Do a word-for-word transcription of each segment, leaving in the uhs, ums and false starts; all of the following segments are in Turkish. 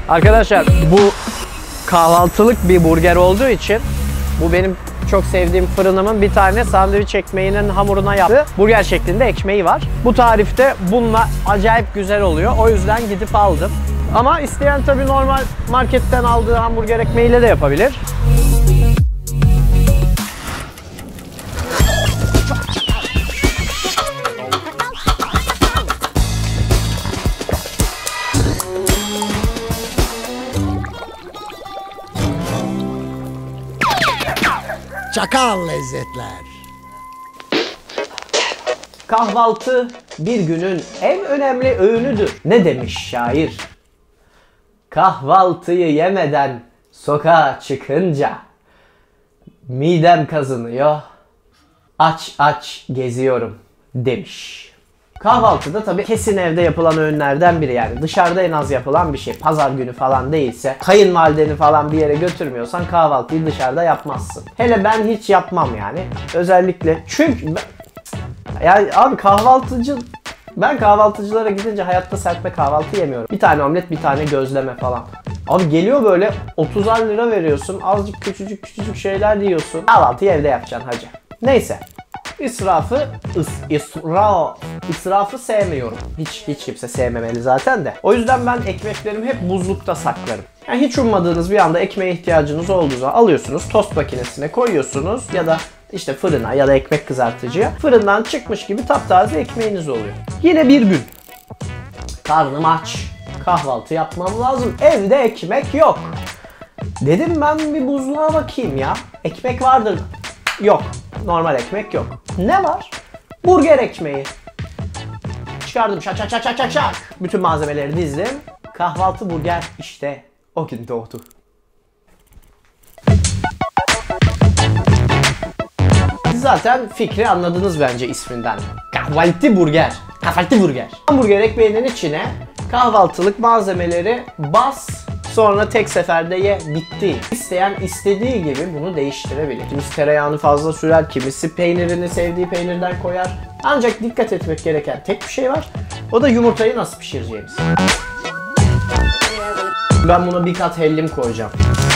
Arkadaşlar bu kahvaltılık bir burger olduğu için bu benim çok sevdiğim fırınımın bir tane sandviç ekmeğinin hamuruna yaptığı burger şeklinde ekmeği var. Bu tarifte bununla acayip güzel oluyor. O yüzden gidip aldım. Ama isteyen tabii normal marketten aldığı hamburger ekmeğiyle de yapabilir. Çakal lezzetler. Kahvaltı bir günün en önemli öğünüdür. Ne demiş şair? Kahvaltıyı yemeden sokağa çıkınca midem kazınıyor, aç aç geziyorum demiş. Kahvaltı da tabii kesin evde yapılan öğünlerden biri, yani dışarıda en az yapılan bir şey. Pazar günü falan değilse, kayınvalideni falan bir yere götürmüyorsan kahvaltıyı dışarıda yapmazsın. Hele ben hiç yapmam yani. Özellikle çünkü ben, yani abi kahvaltıcı, ben kahvaltıcılara gidince hayatta serpme kahvaltı yemiyorum. Bir tane omlet, bir tane gözleme falan. Abi geliyor böyle otuzar lira veriyorsun, azıcık küçücük küçücük şeyler yiyorsun. Kahvaltıyı evde yapacaksın hacı. Neyse. İsrafı, is, isra, israfı sevmiyorum. Hiç hiç kimse sevmemeli zaten de. O yüzden ben ekmeklerimi hep buzlukta saklarım. Yani hiç ummadığınız bir anda ekmeğe ihtiyacınız olduğu zaman alıyorsunuz, tost makinesine koyuyorsunuz ya da işte fırına ya da ekmek kızartıcıya. Fırından çıkmış gibi taptaze ekmeğiniz oluyor. Yine bir gün. Karnım aç. Kahvaltı yapmam lazım. Evde ekmek yok. Dedim ben bir buzluğa bakayım ya. Ekmek vardır. Yok. Normal ekmek yok. Ne var? Burger ekmeği. Çıkardım şak şak şak şak şak şak. Bütün malzemeleri dizdim. Kahvaltı burger işte o gün doğdu. Siz zaten fikri anladınız bence isminden. Kahvaltı burger. Kahvaltı burger. Hamburger ekmeğinin içine kahvaltılık malzemeleri bas. Sonra tek seferde ye, bitti. İsteyen istediği gibi bunu değiştirebilir. Kimisi tereyağını fazla sürer, kimisi peynirini sevdiği peynirden koyar. Ancak dikkat etmek gereken tek bir şey var. O da yumurtayı nasıl pişireceğimiz. Ben buna bir kat hellim koyacağım.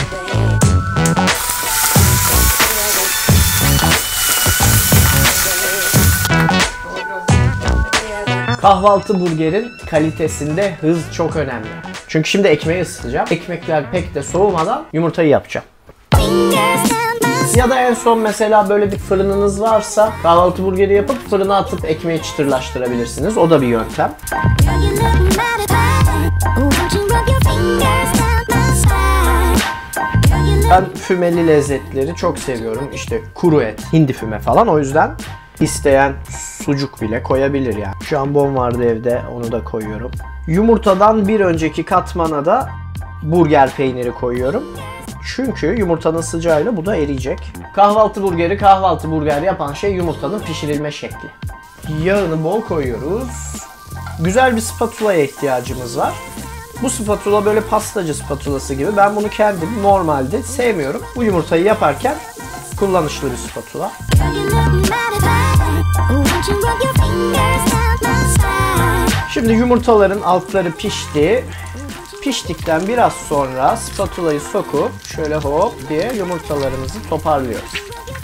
Kahvaltı burgerin kalitesinde hız çok önemli. Çünkü şimdi ekmeği ısıtacağım. Ekmekler pek de soğumadan yumurtayı yapacağım. Ya da en son mesela böyle bir fırınınız varsa kahvaltı burgeri yapıp fırına atıp ekmeği çıtırlaştırabilirsiniz. O da bir yöntem. Ben fümeli lezzetleri çok seviyorum. İşte kuru et, hindi füme falan. O yüzden isteyen sucuk bile koyabilir yani. Jambon vardı evde, onu da koyuyorum. Yumurtadan bir önceki katmana da burger peyniri koyuyorum. Çünkü yumurtanın sıcağıyla bu da eriyecek. Kahvaltı burgeri kahvaltı burger yapan şey yumurtanın pişirilme şekli. Yağını bol koyuyoruz. Güzel bir spatulaya ihtiyacımız var. Bu spatula böyle pastacı spatulası gibi. Ben bunu kendim normalde sevmiyorum. Bu yumurtayı yaparken kullanışlı bir spatula. Şimdi yumurtaların altları pişti. Piştikten biraz sonra spatulayı sokup şöyle hop diye yumurtalarımızı toparlıyoruz.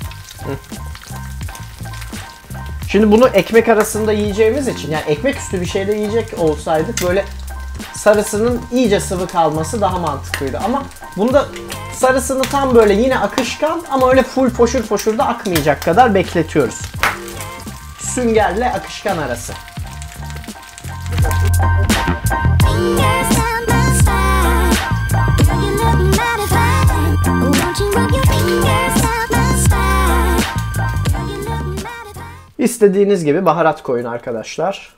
Şimdi bunu ekmek arasında yiyeceğimiz için, yani ekmek üstü bir şeyle yiyecek olsaydık böyle sarısının iyice sıvı kalması daha mantıklıydı. Ama bunda sarısını tam böyle yine akışkan ama öyle full foşur foşur da akmayacak kadar bekletiyoruz. Süngerle akışkan arası. İstediğiniz gibi baharat koyun arkadaşlar.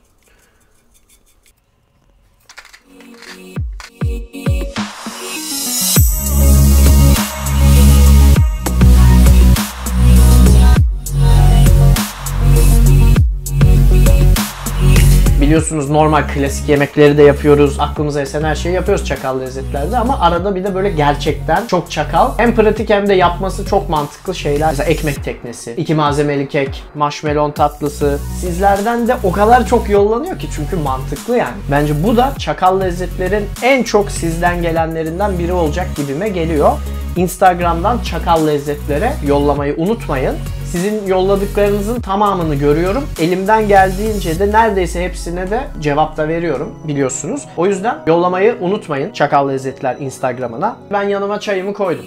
Biliyorsunuz normal klasik yemekleri de yapıyoruz. Aklımıza esen her şeyi yapıyoruz çakal lezzetlerde ama arada bir de böyle gerçekten çok çakal. Hem pratik hem de yapması çok mantıklı şeyler. Mesela ekmek teknesi, iki malzemeli kek, marshmallow tatlısı. Sizlerden de o kadar çok yollanıyor ki çünkü mantıklı yani. Bence bu da çakal lezzetlerin en çok sizden gelenlerinden biri olacak gibime geliyor. Instagram'dan çakal lezzetlere yollamayı unutmayın. Sizin yolladıklarınızın tamamını görüyorum. Elimden geldiğince de neredeyse hepsine de cevap da veriyorum biliyorsunuz. O yüzden yollamayı unutmayın Çakal Lezzetler Instagram'ına. Ben yanıma çayımı koydum.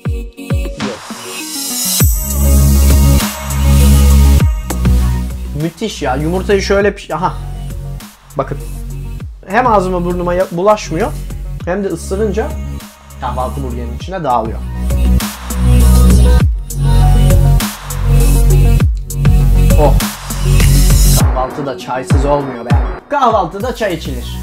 Müthiş ya. Yumurtayı şöyle piş... Aha. Bakın. Hem ağzıma burnuma bulaşmıyor hem de ısırınca kahvaltı burgerinin içine dağılıyor. Oh. Kahvaltıda çaysız olmuyor be. Kahvaltıda çay içilir.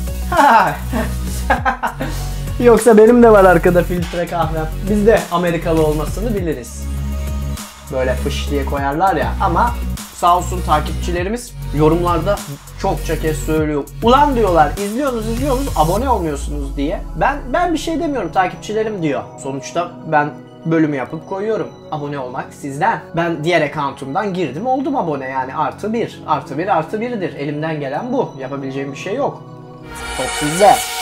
Yoksa benim de var arkada filtre kahvem. Biz de Amerikalı olmasını biliriz. Böyle fış diye koyarlar ya. Ama sağ olsun takipçilerimiz yorumlarda çokça kez söylüyor. Ulan diyorlar, izliyorsunuz izliyorsunuz abone olmuyorsunuz diye. Ben ben bir şey demiyorum, takipçilerim diyor. Sonuçta ben bölümü yapıp koyuyorum. Abone olmak sizden. Ben diğer account'umdan girdim oldum abone, yani artı bir. Artı bir artı birdir. Elimden gelen bu. Yapabileceğim bir şey yok. Top sizde.